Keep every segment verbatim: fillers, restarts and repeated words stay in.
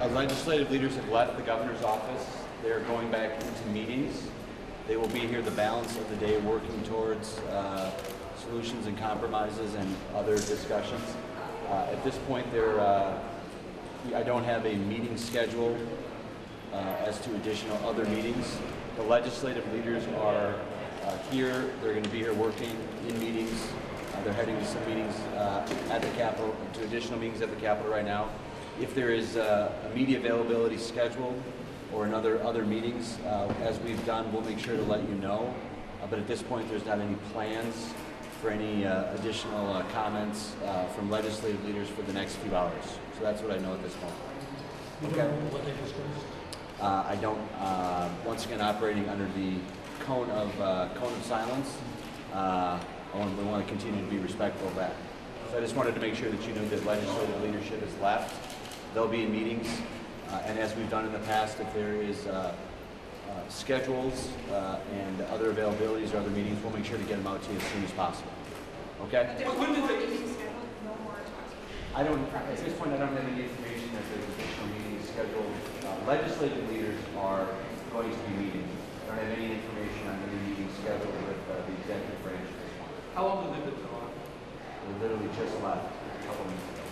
Uh, legislative leaders have left the governor's office. They're going back into meetings. They will be here the balance of the day working towards uh, solutions and compromises and other discussions. Uh, at this point, there, uh, I don't have a meeting schedule uh, as to additional other meetings. The legislative leaders are uh, here. They're going to be here working in meetings. Uh, they're heading to some meetings uh, at the Capitol, to additional meetings at the Capitol right now. If there is uh, a media availability scheduled or another other meetings, uh, as we've done, we'll make sure to let you know. Uh, but at this point, there's not any plans for any uh, additional uh, comments uh, from legislative leaders for the next few hours. So that's what I know at this point. You don't know what they discussed? Uh, I don't. Uh, once again, operating under the cone of uh, cone of silence. Uh, and we want to continue to be respectful of that. So I just wanted to make sure that you knew that legislative leadership has left. They'll be in meetings, uh, and as we've done in the past, if there is uh, uh, schedules uh, and other availabilities or other meetings, we'll make sure to get them out to you as soon as possible. Okay? But there's no more meetings scheduled, no more talks. I don't, at this point, I don't have any information that there's additional meetings scheduled. Uh, legislative leaders are going to be meeting. I don't have any information on any meetings scheduled with uh, the executive branch at this point. How long have they been gone? We literally just left a couple minutes ago.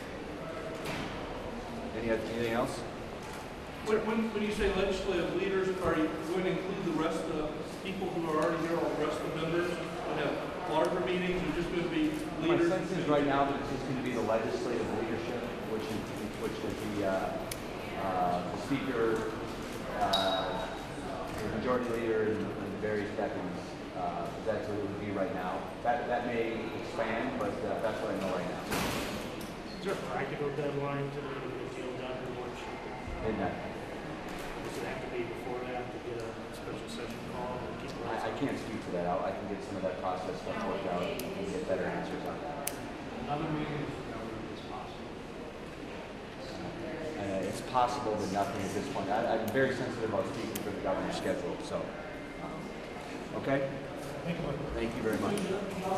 Any, anything else? When, when, when you say legislative leaders, are you going to include the rest of the people who are already here, all the rest of the members? Going to have larger meetings, or just going to be leaders? My sense is right now that it's just going to be the legislative leadership, which is, which would be uh, uh, the speaker, uh, the majority leader, and, and various deputies. Uh, that's what it would be right now. That that may expand, but uh, that's what I know right now. Is there a practical deadline to get the deal done in one shoot? Midnight. Does it have to be before that to get a special session call? And keep I, I can't speak to that. I'll, I can get some of that process stuff worked out and get better answers on that. Another meeting with the governor is possible. Uh, it's possible, but nothing at this point. I, I'm very sensitive about speaking for the governor's schedule. So, um, okay. Thank you. Thank you very much.